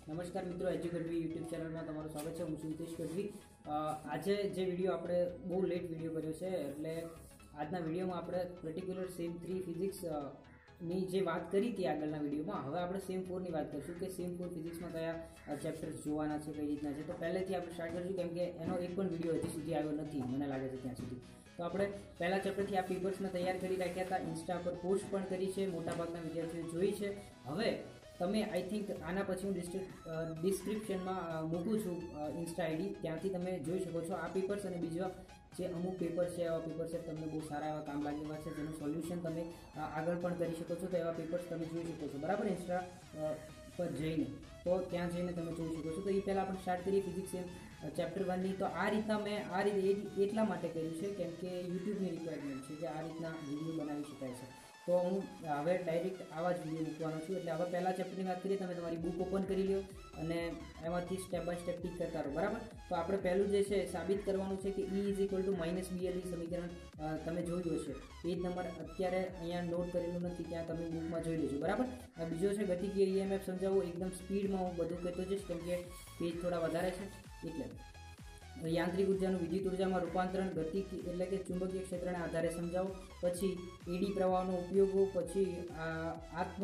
નમસ્કાર મિત્રો, એજ્યુકેટવી યુટ્યુબ ચેનલમાં તમારું સ્વાગત છે। હું છું હિતેશ ગઢવી। આજે જે વિડીયો આપણે બહુ લેટ વિડીયો કર્યો છે, એટલે આજના વિડીયોમાં આપણે પર્ટિક્યુલર સેમ 3 ફિઝિક્સની જે વાત કરી હતી આગળના વિડીયોમાં, હવે આપણે સેમ 4ની વાત કરીશું કે સેમ 4 ફિઝિક્સમાં કયા ચેપ્ટર્સ જોવાના છે, કઈ રીતના છે। તો પહેલેથી આપણે સ્ટાર્ટ કરીશું, કેમ કે એનો એક પણ વિડીયો હજી સુધી આવ્યો નથી, મને લાગે છે ત્યાં સુધી। તો આપણે પહેલા ચેપ્ટરથી આ પેપર્સને તૈયાર કરી રાખ્યા હતા, ઇન્સ્ટા પર પોસ્ટ પણ કરી છે, મોટાભાગના વિદ્યાર્થીઓ જોઈ છે। હવે તમે આઈ થિંક આના પછી હું ડિસ્ક્રિપ્શનમાં મૂકું છું ઇન્સ્ટા આઈડી, ત્યાંથી તમે જોઈ શકો છો આ પેપર્સ અને બીજા જે અમુક પેપર છે, એવા પેપર છે તમને બહુ સારા એવા કામ લાગે એવા છે, જેનું સોલ્યુશન તમે આગળ પણ કરી શકો છો। તો એવા પેપર્સ તમે જોઈ શકો છો, બરાબર, ઇન્સ્ટા પર જઈને। તો ત્યાં જઈને તમે જોઈ શકો છો। તો એ પહેલાં આપણે સ્ટાર્ટ કરીએ ફિઝિક્સ ચેપ્ટર 1ની। તો આ રીતના મેં આ રીતે એટલા માટે કર્યું છે કેમ કે યુટ્યુબની રિક્વાયરમેન્ટ છે કે આ રીતના વિડીયો બનાવી શકાય છે। તો હું હવે ડાયરેક્ટ આવા જ વિડીયો મૂકવાનો છું। એટલે હવે પહેલાં ચેપ્ટરની વાત કરીએ, તમે તમારી બુક ઓપન કરી લો અને એમાંથી સ્ટેપ બાય સ્ટેપ ટીક કરતા રહો, બરાબર। તો આપણે પહેલું જે છે સાબિત કરવાનું છે કે E = -BLE સમીકરણ તમે જોયું હશે, પેજ નંબર અત્યારે અહીંયા નોટ કરેલું નથી, ત્યાં તમે બુકમાં જોઈ લેજો, બરાબર। બીજો છે ગતિકીય EMF સમજાવો, એકદમ સ્પીડમાં હું બધું કહેતો જઈશ કેમ કે પેજ થોડા વધારે છે એટલે। યાંત્રિક ઉર્જાનું વિદ્યુત ઉર્જામાં રૂપાંતરણ, ગતિ એટલે કે ચુંબકીય ક્ષેત્રના આધારે સમજાવો, પછી એડી પ્રવાહનો ઉપયોગો, પછી આત્મ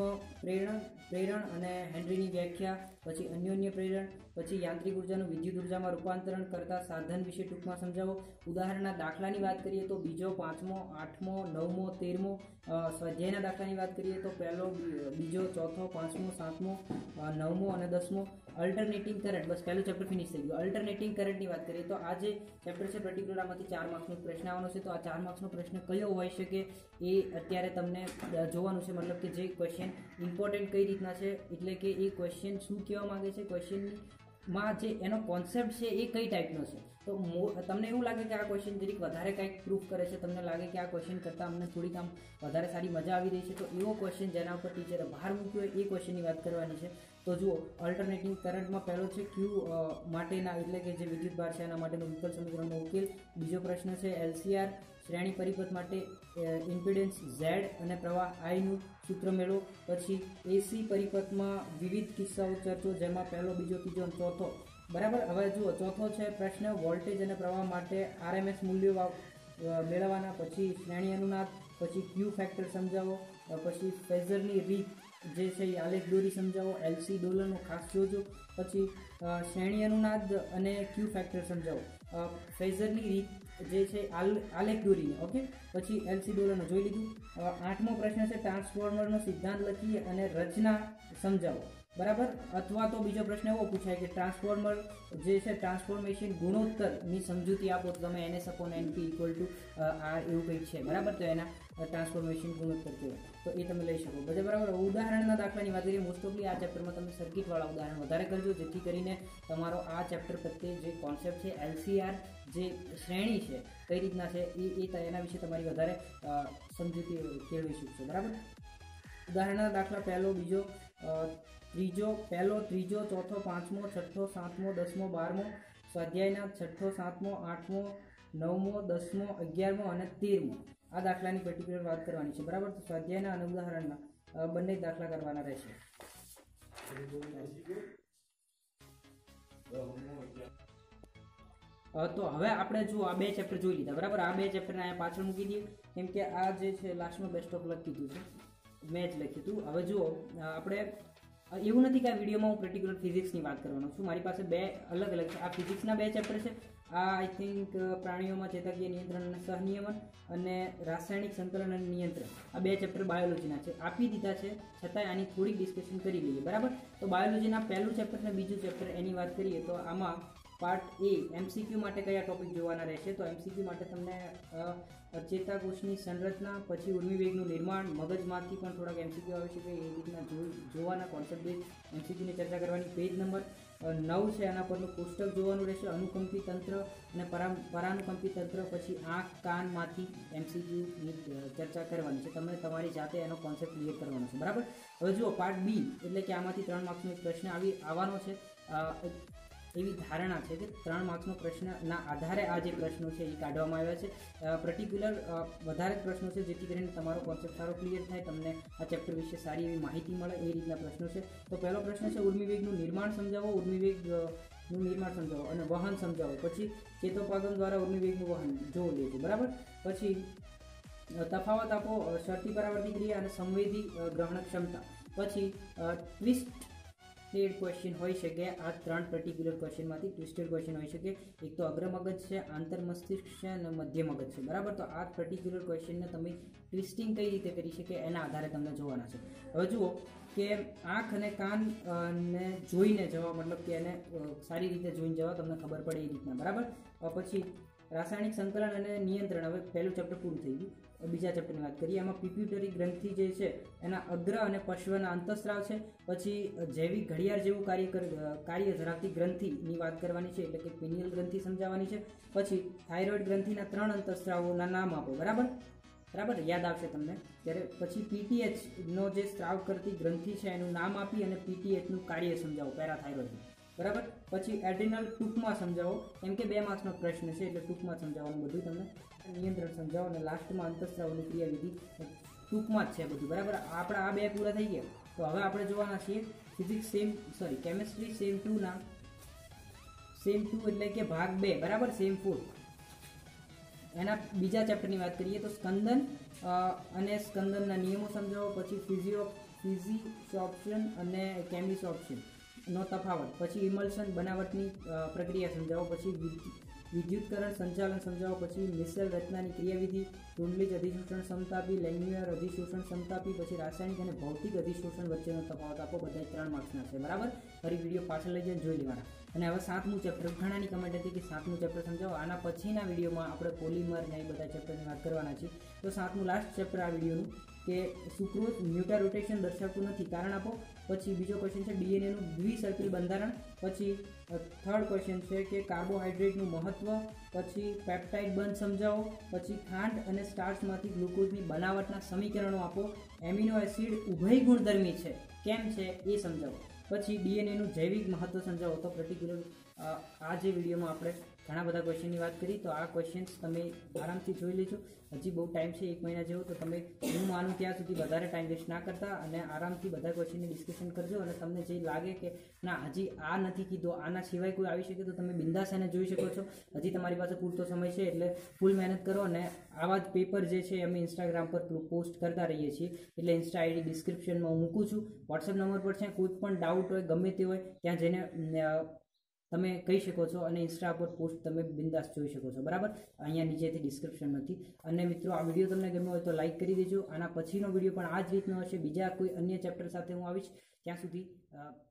પ્રેરણ અને હેનરીની વ્યાખ્યા, પછી અન્યોન્ય પ્રેરણ, પછી યાંત્રિક ઉર્જાનું વિદ્યુત ઉર્જામાં રૂપાંતરણ કરતા સાધન વિશે ટૂંકમાં સમજાવો। ઉદાહરણના દાખલાની વાત કરીએ તો બીજો, 5મો, 8મો, 9મો, 13મો। સ્વાધ્યાયના દાખલાની વાત કરીએ તો પહેલો, બીજો, ચોથો, 5મો, 7મો, 9મો અને 10મો। અલ્ટરનેટિંગ કરંટ, બસ પહેલું ચેપ્ટર ફિનિશ થઈ ગયું। અલ્ટરનેટિંગ કરંટની વાત કરીએ તો આ જે ચેપ્ટર છે પર્ટિક્યુલર આમાંથી 4 માર્ક્સનો પ્રશ્ન આવવાનો છે। તો આ 4 માર્ક્સનો પ્રશ્ન કયો હોઈ શકે એ અત્યારે તમને જોવાનું છે, મતલબ કે જે ક્વેશ્ચન ઇમ્પોર્ટન્ટ કઈ રીતના છે, એટલે કે એ ક્વેશ્ચન શું કહેવા માંગે છે, ક્વેશ્ચનમાં જે એનો કોન્સેપ્ટ છે એ કઈ ટાઈપનો છે। તો તમને એવું લાગે કે આ ક્વેશ્ચન જરીક વધારે કંઈક પ્રૂફ કરે છે, તમને લાગે કે આ ક્વેશ્ચન કરતાં અમને થોડીક આમ વધારે સારી મજા આવી રહી છે, તો એવો ક્વેશ્ચન જેના ઉપર ટીચરે ભાર મૂક્યો હોય એ ક્વેશ્ચનની વાત કરવાની છે। તો જુઓ, અલ્ટરનેટિંગ કરંટમાં પહેલો છે ક્યુ માટેના, એટલે કે જે વિદ્યુત ભાર છે એના માટેનો વિકલ સમીકરણનો ઉકેલ। બીજો પ્રશ્ન છે LCR શ્રેણી પરિપથ માટે ઇમ્પિડન્સ Z અને પ્રવાહ I નું સૂત્ર મેળવો। પછી AC પરિપથમાં વિવિધ કિસ્સાઓ ચર્ચો, જેમાં પહેલો, બીજો, ત્રીજો અને ચોથો, બરાબર। હવે જુઓ, ચોથો છે પ્રશ્ન વોલ્ટેજ અને પ્રવાહ માટે RMS મૂલ્યો મેળવવાના, પછી શ્રેણી અનુનાદ, પછી ક્યુ ફેક્ટર સમજાવો, પછી ફેઝરની રીત જે છે એ આલેખ દોરી સમજાવો, LC દોલનો ખાસ જોજો, પછી શ્રેણી અનુનાદ અને ક્યુ ફેક્ટર સમજાવો, ફેઝરની રીત જે છે આલેખ દોરીને, ઓકે, પછી LC દોલનો જોઈ લીધું। 8મો પ્રશ્ન છે ટ્રાન્સફોર્મરનો સિદ્ધાંત લખી અને રચના સમજાવો, બરાબર। અથવા તો બીજો પ્રશ્ન એવો પૂછાય કે ટ્રાન્સફોર્મર જે છે ટ્રાન્સફોર્મેશન ગુણોત્તરની સમજૂતી આપો, તો તમે NS/NP = R એવું કંઈક છે, બરાબર। તો એના ટ્રાન્સફોર્મેશન ગુણોત્તર કહેવાય, તો એ તમે લઈ શકો, બરાબર। ઉદાહરણના દાખલાની વાત કરીએ, મોસ્ટ ઓફલી આ ચેપ્ટરમાં તમે સર્કિટવાળા ઉદાહરણ વધારે કરજો, જેથી કરીને તમારો આ ચેપ્ટર પ્રત્યે જે કોન્સેપ્ટ છે LCR જે શ્રેણી છે કઈ રીતના છે એ એના વિશે તમારી વધારે સમજૂતી કેળવી શકશો, બરાબર। ઉદાહરણના દાખલા પહેલો, બીજો, ત્રીજો, પહેલો, ત્રીજો, ચોથો, 5મો, 6મો, 7મો, 10મો, 12મો। સ્વાધ્યાયના 6, 7મો, 8મો, 9મો, 10મો, 11મો અને 13મો આ દાખલાની પર્ટિક્યુલર વાત કરવાની છે, બરાબર। તો સ્વાધ્યાયના અને ઉદાહરણના બંને દાખલા કરવાના રહેશે। તો હવે આપણે જો આ 2 ચેપ્ટર જોઈ લીધા, બરાબર। આ 2 ચેપ્ટરને અહીંયા પાછળ મૂકી દઈએ, કેમ કે આ જે છે લાસ્ટમાં બેસ્ટ ઓફ લખી દીધું છે, મેં જ લખ્યું હતું। હવે જુઓ, આપણે એવું નથી કે આ વિડીયોમાં હું પર્ટિક્યુલર ફિઝિક્સની વાત કરવાનો છું, મારી પાસે 2 અલગ અલગ છે। આ ફિઝિક્સના 2 ચેપ્ટર છે, આ આઈ થિંક પ્રાણીઓમાં ચેતકીય નિયંત્રણ અને સહનિયમન અને રાસાયણિક સંકલન અને નિયંત્રણ, આ 2 ચેપ્ટર બાયોલોજીના છે, આપી દીધા છે, છતાંય આની થોડીક ડિસ્કશન કરી લઈએ, બરાબર। તો બાયોલોજીના પહેલું ચેપ્ટર અને બીજું ચેપ્ટર એની વાત કરીએ તો આમાં પાર્ટ A MCQ માટે કયા ટોપિક જોવાના રહેશે, તો MCQ માટે તમને ચેતાકોષની સંરચના, પછી ઉર્મિવેગનું નિર્માણ, મગજમાંથી પણ થોડાક MCQ આવે છે કે એ રીતના જોવાના, કોન્સેપ્ટ બેઝ MCQની ચર્ચા કરવાની। પેજ નંબર 9 છે, આના પરનું કોષ્ટક જોવાનું રહેશે, અનુકંપી તંત્ર અને પરાનુકંપી તંત્ર, પછી આંખ કાનમાંથી MCQની ચર્ચા કરવાની છે, તમને તમારી જાતે એનો કોન્સેપ્ટ ક્લિયર કરવાનો છે, બરાબર। હવે જુઓ, પાર્ટ B એટલે કે આમાંથી 3 માર્ક્સનો એક પ્રશ્ન આવવાનો છે, એવી ધારણા છે કે 3 માર્ક્સનો પ્રશ્નના આધારે આ જે પ્રશ્નો છે એ કાઢવામાં આવ્યા છે. પર્ટિક્યુલર વધારે પ્રશ્નો છે જેથી કરીને તમારો કોન્સેપ્ટ સારો ક્લિયર થાય, તમને આ ચેપ્ટર વિશે સારી એવી માહિતી મળે, એ રીતના પ્રશ્નો છે. તો પહેલો પ્રશ્ન છે ઉર્મિવેગનું નિર્માણ સમજાવો, ઉર્મિવેગનું નિર્માણ સમજાવો અને વહન સમજાવો. પછી ચેતોપાગમ દ્વારા ઉર્મિવેગનું વહન જોવું લેજો, બરાબર. પછી તફાવત આપો શરતી પરાવર્તી ક્રિયા અને સંવેદી ગ્રહણ ક્ષમતા. પછી ટ્વિસ્ટેડ ક્વેશ્ચન હોઈ શકે. આ 3 પર્ટિક્યુલર ક્વેશ્ચનમાંથી ટ્વિસ્ટેડ ક્વેશ્ચન હોઈ શકે. એક તો અગ્ર મગજ છે, આંતર મસ્તિષ્ક છે અને મધ્ય મગજ છે, બરાબર. તો આ પર્ટિક્યુલર ક્વેશ્ચનને તમે ટ્વિસ્ટિંગ કઈ રીતે કરી શકે એના આધારે તમને જોવાના છે. હવે જુઓ કે આંખ અને કાન ને જોઈને જવા, મતલબ કે એને સારી રીતે જોઈને જવા, તમને ખબર પડે એ રીતના, બરાબર. પછી રાસાયણિક સંકલન અને નિયંત્રણ. હવે પહેલું ચેપ્ટર પૂરું થઈ ગયું. બીજા ચેપ્ટરની વાત કરીએ. એમાં પિટ્યુટરી ગ્રંથિ જે છે એના અગ્ર અને પશ્વના અંતઃસ્રાવ છે. પછી જૈવિક ઘડિયાળ જેવું કાર્ય ધરાવતી ગ્રંથિની વાત કરવાની છે, એટલે કે પિનિયલ ગ્રંથિ સમજાવવાની છે. પછી થાઇરોઇડ ગ્રંથિના 3 અંતઃસ્રાવોના નામ આપો, બરાબર, યાદ આવશે તમને ત્યારે. પછી પીટીએચ નો જે સ્ત્રાવ કરતી ગ્રંથિ છે એનું નામ આપી અને પીટીએચનું કાર્ય સમજાવો, પેરાથાઇરોઇડનું, બરાબર. પછી એડ્રિનલ ટૂંકમાં સમજાવો, કેમ કે 2 માર્ક્સનો પ્રશ્ન છે એટલે ટૂંકમાં સમજાવવાનું બધું તમને. નિયંત્રણ સમજાવો અને લાસ્ટમાં અંતઃસ્રાવની ક્રિયાવિધિ ટૂંકમાં જ છે બધું, બરાબર. આપણા આ 2 પૂરા થઈ ગયા. તો હવે આપણે જોવાના છીએ કેમેસ્ટ્રી સેમ 2 ના સેમ 2 એટલે કે ભાગ 2, બરાબર, સેમ 4. એના બીજા ચેપ્ટરની વાત કરીએ તો સ્કંદન અને સ્કંદનના નિયમો સમજાવો. પછી ફિઝિસોપ્શન અને કેમિસોપ્શન નો તફાવત. પછી ઇમલ્શન બનાવટની પ્રક્રિયા સમજાવો. પછી વિદ્યુતકરણ સંચાલન સમજાવો. પછી મિસેલ રચનાની ક્રિયાવિધિ, ટુંડલીજ અધિશોષણ સમતાપી, લેન્ગ્યુઅર અધિશોષણ સમતાપી. પછી રાસાયણિક અને ભૌતિક અધિશોષણ વચ્ચેનો તફાવત આપો. બધા 3 માર્ક્સના છે, બરાબર. ફરી વિડીયો પાછળ લઈ જઈને જોઈ લેવાના. અને હવે 7મું ચેપ્ટર. ઘણાની કમેન્ટ હતી કે 7મું ચેપ્ટર સમજાવો. આના પછીના વિડીયોમાં આપણે પોલિમર ને એ બધા ચેપ્ટરની વાત કરવાના છીએ. તો 7મું લાસ્ટ ચેપ્ટર આ વિડીયોનું કે સુક્રોઝ મ્યુટા રોટેશન દર્શાવતું નથી, કારણ આપો. પછી બીજો ક્વેશ્ચન છે ડીએનએનું દ્વિસર્પિલ બંધારણ. પછી થર્ડ ક્વેશ્ચન છે કે કાર્બોહાઈડ્રેટનું મહત્વ. પછી પેપ્ટાઇડ બંધ સમજાવો. પછી ખાંડ અને સ્ટાર્ચમાંથી ગ્લુકોઝની બનાવટના સમીકરણો આપો. એમિનો એસિડ ઉભય ગુણધર્મી છે, કેમ છે એ સમજાવો. પછી ડીએનએનું જૈવિક મહત્વ સમજાવો. તો પર્ટિક્યુલર આ જે વિડીયોમાં આપણે ઘણા બધા ક્વેશ્ચનની વાત કરી, તો આ ક્વેશ્ચન્સ તમે આરામથી જોઈ લેજો. હજી બહુ ટાઈમ છે, 1 મહિના જેવો, તો તમે હું માનું ત્યાં સુધી વધારે ટાઈમ વેસ્ટ ના કરતા અને આરામથી બધા ક્વેશ્ચનની ડિસ્કશન કરજો. અને તમને જે લાગે કે ના હજી આ નથી કીધો, આના સિવાય કોઈ આવી શકે, તો તમે બિંદાસ એને જોઈ શકો છો. હજી તમારી પાસે પૂરતો સમય છે, એટલે ફૂલ મહેનત કરો. અને આવા જ પેપર જે છે અમે ઇન્સ્ટાગ્રામ પર પોસ્ટ કરતા રહીએ છીએ, એટલે ઇન્સ્ટા આઈડી ડિસ્ક્રિપ્શનમાં હું મૂકું છું. વોટ્સઅપ નંબર પર છે. કોઈ પણ ડાઉટ હોય ગમે તે હોય ત્યાં જઈને તમે કહી શકો છો. અને ઇન્સ્ટા પર પોસ્ટ તમે બિંદાસ જોઈ શકો છો, બરાબર. અહીંયા નીચેથી ડિસ્ક્રિપ્શન નથી. અને મિત્રો આ વિડીયો તમને ગમ્યો હોય તો લાઇક કરી દેજો. આના પછીનો વિડીયો પણ આ જ રીતનો હશે. બીજા કોઈ અન્ય ચેપ્ટર સાથે હું આવીશ. ત્યાં સુધી